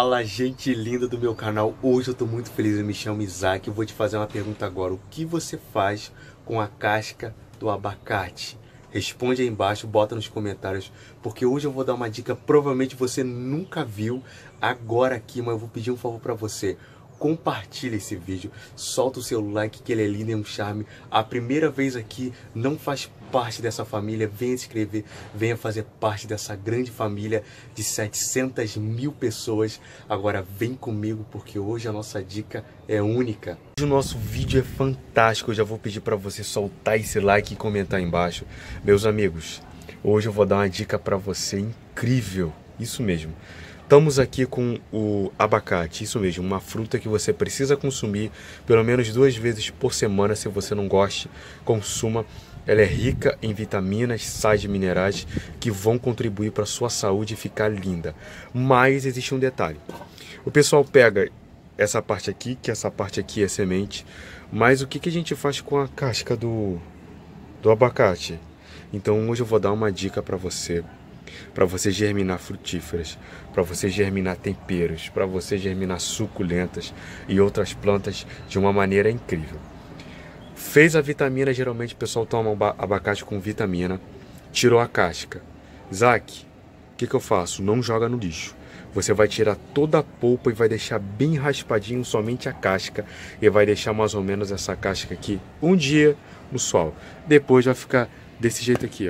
Fala, gente linda do meu canal. Hoje eu tô muito feliz, eu me chamo Isaac. Eu vou te fazer uma pergunta agora. O que você faz com a casca do abacate? Responde aí embaixo, bota nos comentários, porque hoje eu vou dar uma dica, provavelmente você nunca viu agora aqui, mas eu vou pedir um favor pra você. Compartilha esse vídeo, solta o seu like que ele é lindo, é um charme. A primeira vez aqui, não faz parte dessa família, venha se inscrever, venha fazer parte dessa grande família de 700 mil pessoas. Agora vem comigo porque hoje a nossa dica é única. Hoje o nosso vídeo é fantástico, eu já vou pedir para você soltar esse like e comentar aí embaixo. Meus amigos, hoje eu vou dar uma dica para você incrível, isso mesmo. Estamos aqui com o abacate, isso mesmo, uma fruta que você precisa consumir pelo menos 2 vezes por semana. Se você não gosta, consuma. Ela é rica em vitaminas, sais e minerais que vão contribuir para a sua saúde ficar linda. Mas existe um detalhe. O pessoal pega essa parte aqui, que essa parte aqui é semente, mas o que a gente faz com a casca do abacate? Então hoje eu vou dar uma dica para você germinar frutíferas, para você germinar temperos, para você germinar suculentas e outras plantas de uma maneira incrível. Fez a vitamina, geralmente o pessoal toma abacate com vitamina, tirou a casca. Isaac, o que eu faço? Não joga no lixo. Você vai tirar toda a polpa e vai deixar bem raspadinho somente a casca, e vai deixar mais ou menos essa casca aqui um dia no sol. Depois vai ficar desse jeito aqui,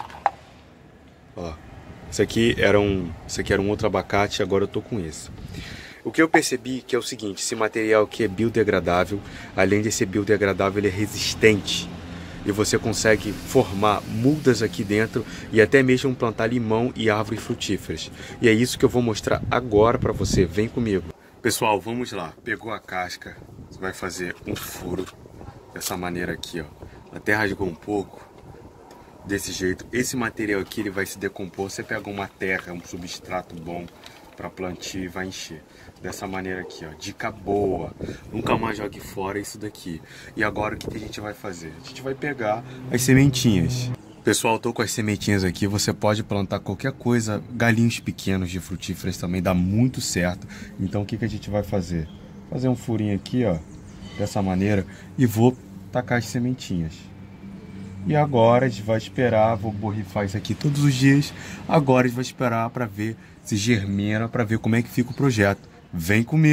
ó. Esse aqui era um outro abacate, agora eu tô com esse. O que eu percebi que é o seguinte, esse material aqui é biodegradável, além de ser biodegradável, ele é resistente. E você consegue formar mudas aqui dentro e até mesmo plantar limão e árvores frutíferas. E é isso que eu vou mostrar agora para você, vem comigo. Pessoal, vamos lá, pegou a casca, você vai fazer um furo dessa maneira aqui, ó. Até rasgou um pouco. Desse jeito, esse material aqui ele vai se decompor. Você pega uma terra, um substrato bom para plantio e vai encher dessa maneira aqui, ó. Dica boa, nunca mais jogue fora isso daqui. E agora o que a gente vai fazer? A gente vai pegar as sementinhas. Pessoal, tô com as sementinhas aqui. Você pode plantar qualquer coisa, galinhos pequenos de frutíferas também dá muito certo. Então o que a gente vai fazer? Fazer um furinho aqui, ó, dessa maneira, e vou tacar as sementinhas. E agora a gente vai esperar, vou borrifar isso aqui todos os dias. Agora a gente vai esperar para ver se germina, para ver como é que fica o projeto. Vem comigo!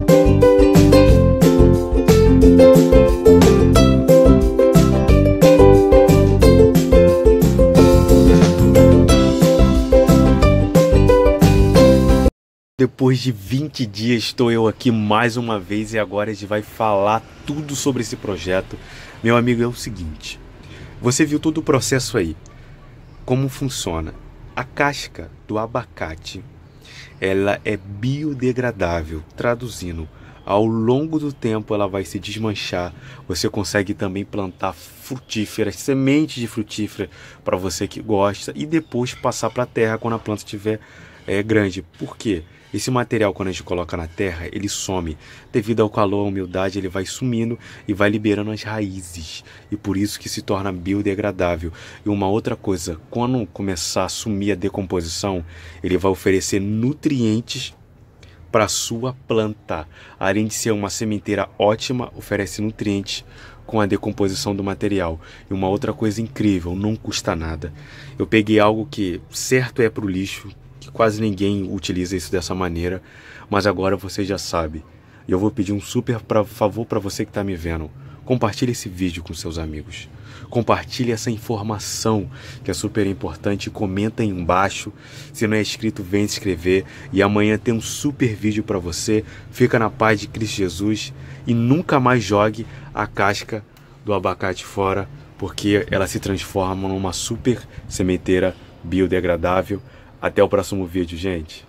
Depois de 20 dias estou eu aqui mais uma vez e agora a gente vai falar tudo sobre esse projeto. Meu amigo, é o seguinte... Você viu todo o processo aí, como funciona. A casca do abacate, ela é biodegradável, traduzindo, ao longo do tempo ela vai se desmanchar. Você consegue também plantar frutíferas, sementes de frutífera para você que gosta e depois passar para a terra quando a planta estiver grande. Por quê? Esse material, quando a gente coloca na terra, ele some. Devido ao calor, à umidade, ele vai sumindo e vai liberando as raízes. E por isso que se torna biodegradável. E uma outra coisa, quando começar a sumir a decomposição, ele vai oferecer nutrientes para a sua planta. Além de ser uma sementeira ótima, oferece nutrientes com a decomposição do material. E uma outra coisa incrível, não custa nada. Eu peguei algo que certo é para o lixo, quase ninguém utiliza isso dessa maneira, mas agora você já sabe. E eu vou pedir um super favor para você que está me vendo. Compartilhe esse vídeo com seus amigos. Compartilhe essa informação que é super importante e comenta aí embaixo. Se não é inscrito, vem se inscrever. E amanhã tem um super vídeo para você. Fica na paz de Cristo Jesus e nunca mais jogue a casca do abacate fora, porque ela se transforma numa super sementeira biodegradável. Até o próximo vídeo, gente.